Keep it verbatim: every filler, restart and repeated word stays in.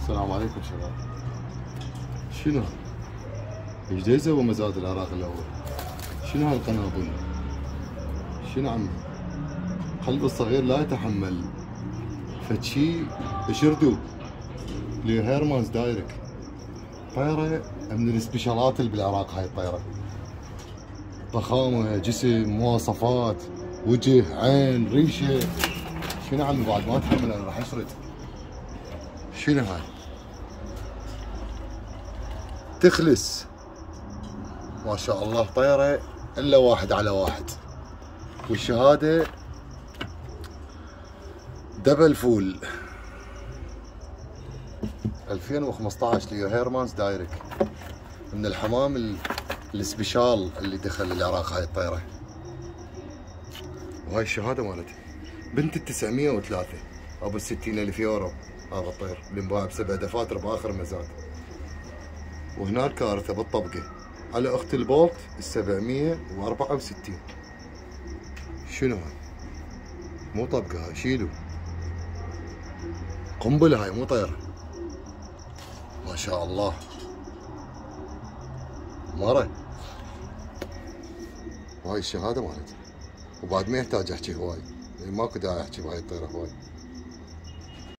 السلام عليكم شباب. شنو؟ ايش دا يسوي مزاد العراق الاول؟ شنو هالقنابل؟ شنو عمي؟ قلب الصغير لا يتحمل. فشي اشردوا ليو هيرمانز دايرك. طيرة من السبيشالات اللي بالعراق هاي الطيرة. ضخامة، جسم، مواصفات، وجه، عين، ريشة. شنو عمي بعد ما اتحمل انا راح اشرد. شنو هاي؟ تخلص ما شاء الله طيرة الا واحد على واحد. والشهادة دبل فول ألفين وخمسطعش ليو هيرمانز دايرك من الحمام السبيشال اللي دخل العراق هاي الطيرة. وهاي الشهادة مالتها بنت التسعمية وثلاثة ابو الستين الف يورو. هذا الطير اللي انباع بسبع دفاتر باخر مزاد. وهناك كارثة بالطبقة على اخت البولت السبعمية واربعة وستين. شنو هاي؟ مو طبقة هاي، شيلوا. قنبلة هاي مو طيرة. ما شاء الله مرة. وهاي الشهادة مالتي. وبعد ما يحتاج احكي هواي، ماكو داعي احكي بهاي الطيرة هواي.